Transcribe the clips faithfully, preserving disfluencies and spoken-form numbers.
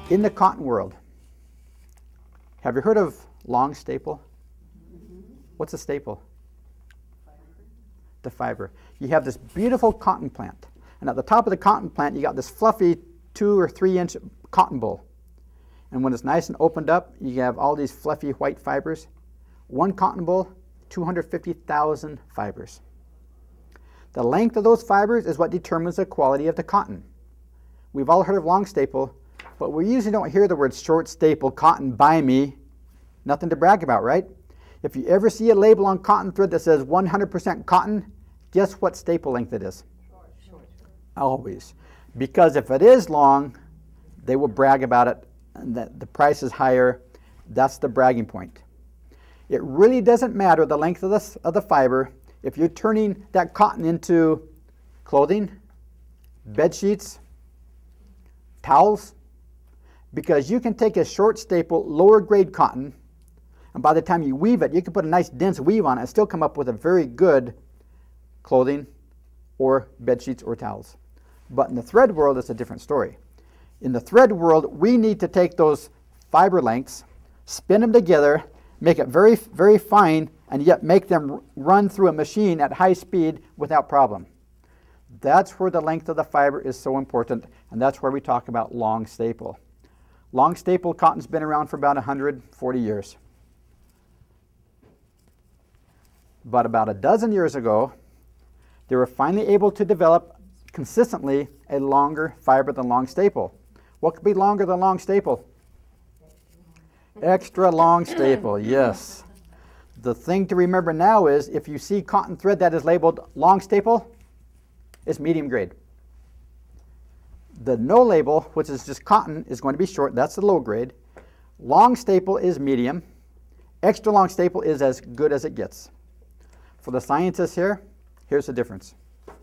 In the cotton world, have you heard of long staple? Mm-hmm. What's a staple? Fiber. The fiber. You have this beautiful cotton plant. And at the top of the cotton plant, you got this fluffy two or three inch cotton boll. And when it's nice and opened up, you have all these fluffy white fibers. One cotton boll, two hundred fifty thousand fibers. The length of those fibers is what determines the quality of the cotton. We've all heard of long staple, but we usually don't hear the word short staple cotton by me. Nothing to brag about, right? If you ever see a label on cotton thread that says one hundred percent cotton, guess what staple length it is? Short. Short. Always. Because if it is long, they will brag about it, and that the price is higher. That's the bragging point. It really doesn't matter the length of the, of the fiber if you're turning that cotton into clothing, bed sheets, towels, because you can take a short staple, lower grade cotton, and by the time you weave it, you can put a nice dense weave on it and still come up with a very good clothing or bed sheets or towels. But in the thread world, it's a different story. In the thread world, we need to take those fiber lengths, spin them together, make it very, very fine, and yet make them run through a machine at high speed without problem. That's where the length of the fiber is so important, and that's where we talk about long staple. Long staple cotton's been around for about one hundred forty years. But about a dozen years ago, they were finally able to develop consistently a longer fiber than long staple. What could be longer than long staple? Extra long staple, yes. The thing to remember now is if you see cotton thread that is labeled long staple, it's medium grade. The no label, which is just cotton, is going to be short. That's the low grade. Long staple is medium. Extra long staple is as good as it gets. For the scientists here, here's the difference.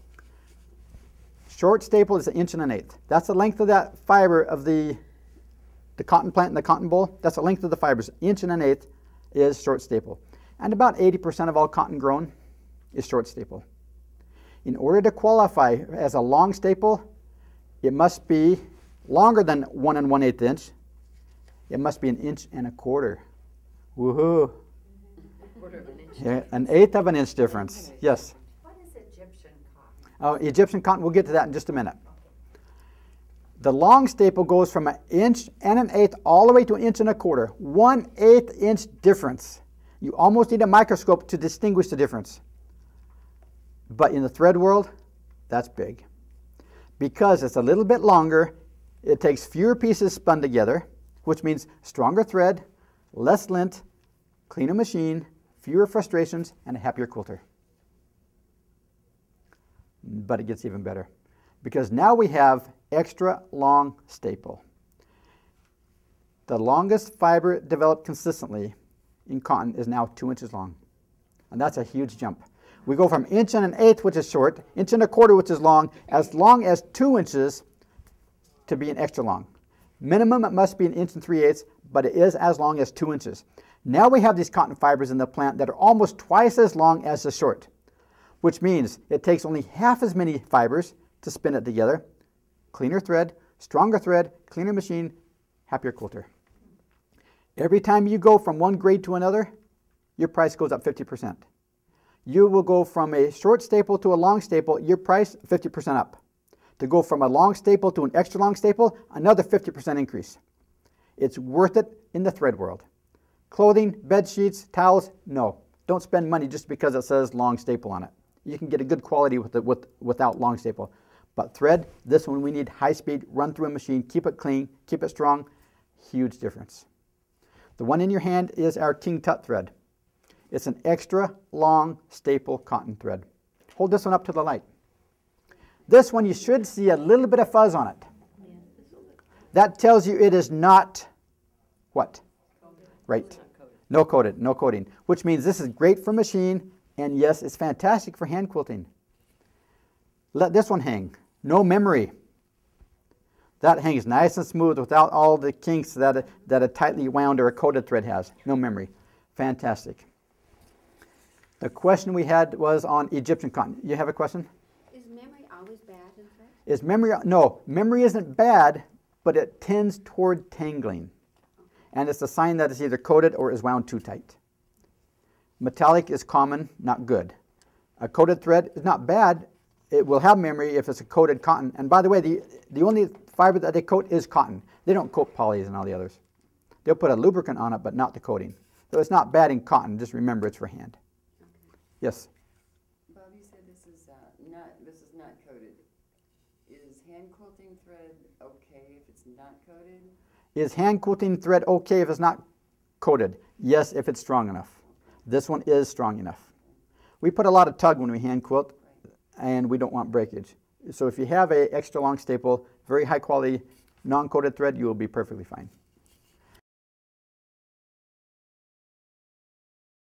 Short staple is an inch and an eighth. That's the length of that fiber of the, the cotton plant and the cotton boll. That's the length of the fibers. Inch and an eighth is short staple. And about eighty percent of all cotton grown is short staple. In order to qualify as a long staple, it must be longer than one and one eighth inch. It must be an inch and a quarter. Woohoo! Quarter of an inch. Yeah, an eighth of an inch difference. Yes. What is Egyptian cotton? Oh, Egyptian cotton. We'll get to that in just a minute. The long staple goes from an inch and an eighth all the way to an inch and a quarter. One eighth inch difference. You almost need a microscope to distinguish the difference. But in the thread world, that's big. Because it's a little bit longer, it takes fewer pieces spun together, which means stronger thread, less lint, cleaner machine, fewer frustrations, and a happier quilter. But it gets even better. Because now we have extra long staple. The longest fiber developed consistently in cotton is now two inches long. And that's a huge jump. We go from inch and an eighth, which is short, inch and a quarter, which is long, as long as two inches to be an extra long. Minimum, it must be an inch and three eighths, but it is as long as two inches. Now we have these cotton fibers in the plant that are almost twice as long as the short, which means it takes only half as many fibers to spin it together. Cleaner thread, stronger thread, cleaner machine, happier quilter. Every time you go from one grade to another, your price goes up fifty percent. You will go from a short staple to a long staple, your price fifty percent up. To go from a long staple to an extra long staple, another fifty percent increase. It's worth it in the thread world. Clothing, bed sheets, towels, no. Don't spend money just because it says long staple on it. You can get a good quality with it with, without long staple. But thread, this one we need high speed, run through a machine, keep it clean, keep it strong, huge difference. The one in your hand is our King Tut thread. It's an extra long staple cotton thread. Hold this one up to the light. This one you should see a little bit of fuzz on it. That tells you it is not what? Right. No coated, no coating. Which means this is great for machine, and yes, it's fantastic for hand quilting. Let this one hang. No memory. That hangs nice and smooth without all the kinks that a, that a tightly wound or a coated thread has. No memory. Fantastic. The question we had was on Egyptian cotton. You have a question? Is memory always bad in thread? Is memory, no, memory isn't bad, but it tends toward tangling. And it's a sign that it's either coated or is wound too tight. Metallic is common, not good. A coated thread is not bad. It will have memory if it's a coated cotton. And by the way, the, the only fiber that they coat is cotton. They don't coat polys and all the others. They'll put a lubricant on it, but not the coating. So it's not bad in cotton. Just remember it's for hand. Okay. Yes? Bob, you said this is uh, not, this is not coated. Is hand quilting thread okay if it's not coated? Is hand quilting thread okay if it's not coated? Yes, if it's strong enough. This one is strong enough. We put a lot of tug when we hand quilt, and we don't want breakage. So if you have a extra long staple, very high quality, non-coated thread, you will be perfectly fine.